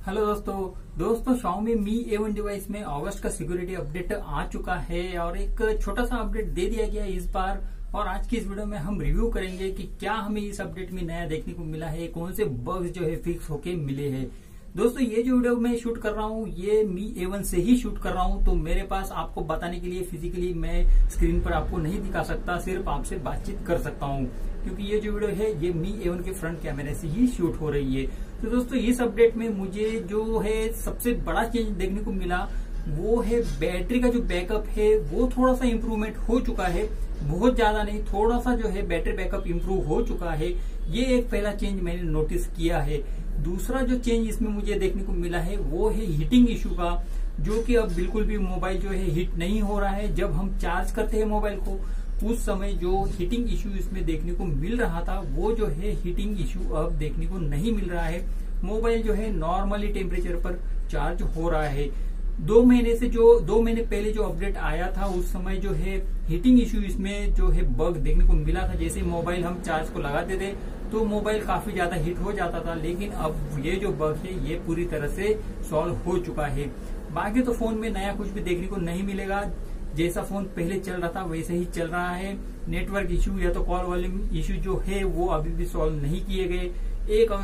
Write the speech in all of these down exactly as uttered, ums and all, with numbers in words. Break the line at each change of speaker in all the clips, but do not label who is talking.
Hello दोस्तों दोस्तों Xiaomi Mi A one device में अगस्त का सिक्योरिटी अपडेट आ चुका है और एक छोटा सा अपडेट दे दिया गया है इस बार। और आज की इस वीडियो में हम रिव्यू करेंगे कि क्या हमें इस अपडेट में नया देखने को मिला है, कौन से बग्स जो है फिक्स होके मिले हैं। दोस्तों ये जो वीडियो मैं शूट कर रहा हूँ ये Mi ए वन से ही शूट कर रहा हूँ, तो मेरे पास आपको बताने के लिए फिजिकली मैं स्क्रीन पर आपको नहीं दिखा सकता, सिर्फ आपसे बातचीत कर सकता हूँ क्योंकि ये जो वीडियो है ये Mi ए वन के फ्रंट कैमरे से ही शूट हो रही है। तो दोस्तों इस अपडेट में मुझे जो है सबसे बड़ा चेंज देखने को मिला वो है बैटरी का जो बैकअप है वो थोड़ा सा इम्प्रूवमेंट हो चुका है, बहुत ज्यादा नहीं, थोड़ा सा जो है बैटरी बैकअप इम्प्रूव हो चुका है। ये एक पहला चेंज मैंने नोटिस किया है। दूसरा जो चेंज इसमें मुझे देखने को मिला है वो है हीटिंग इश्यू का, जो कि अब बिल्कुल भी मोबाइल जो है हीट नहीं हो रहा है। जब हम चार्ज करते हैं मोबाइल को उस समय जो हीटिंग इश्यू इसमें देखने को मिल रहा था वो जो है हीटिंग इश्यू अब देखने को नहीं मिल रहा है। मोबाइल जो है नॉर्मली टेम्परेचर पर चार्ज हो रहा है। दो महीने से जो दो महीने पहले जो अपडेट आया था उस समय जो है हीटिंग इश्यू इसमें जो है बग देखने को मिला था। जैसे मोबाइल हम चार्ज को लगाते थे तो मोबाइल काफी ज्यादा हीट हो जाता था, लेकिन अब ये जो बग है ये पूरी तरह से सॉल्व हो चुका है। बाकी तो फोन में नया कुछ भी देखने को नहीं मिलेगा, जैसा फोन पहले चल रहा था वैसे ही चल रहा है। नेटवर्क इश्यू या तो कॉल वॉल्यूम इश्यू जो है वो अभी भी सॉल्व नहीं किए गए। एक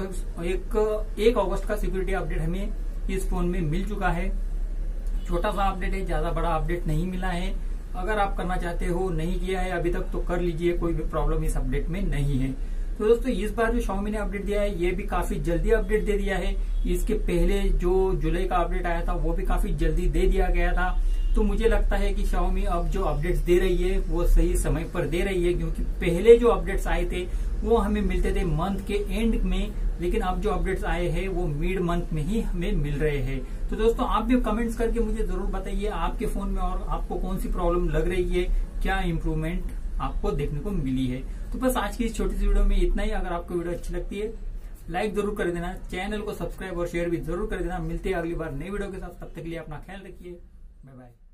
एक एक अगस्त का सिक्योरिटी अपडेट हमें इस फोन में मिल चुका है। छोटा सा अपडेट है, ज्यादा बड़ा अपडेट नहीं मिला है। अगर आप करना चाहते हो, नहीं किया है अभी तक तो कर लीजिए, कोई भी प्रॉब्लम इस अपडेट में नहीं है। तो दोस्तों इस बार जो Xiaomi ने अपडेट दिया है ये भी काफी जल्दी अपडेट दे दिया है। इसके पहले जो जुलाई का अपडेट आया था वो भी काफी जल्दी दे दिया गया था। तो मुझे लगता है कि Xiaomi अब जो अपडेट्स दे रही है वो सही समय पर दे रही है, क्योंकि पहले जो अपडेट्स आए थे वो हमें मिलते थे मंथ के एंड में, लेकिन अब जो अपडेट्स आए हैं वो मिड मंथ में ही हमें मिल रहे हैं। तो दोस्तों आप भी कमेंट्स करके मुझे जरूर बताइए आपके फोन में और आपको कौन सी प्रॉब्लम लग रही है, क्या इम्प्रूवमेंट आपको देखने को मिली है। तो बस आज की इस छोटी सी वीडियो में इतना ही। अगर आपको वीडियो अच्छी लगती है लाइक जरूर कर देना, चैनल को सब्सक्राइब और शेयर भी जरूर कर देना। मिलते हैं अगली बार नई वीडियो के साथ, तब तक के लिए अपना ख्याल रखिए, बाय बाय।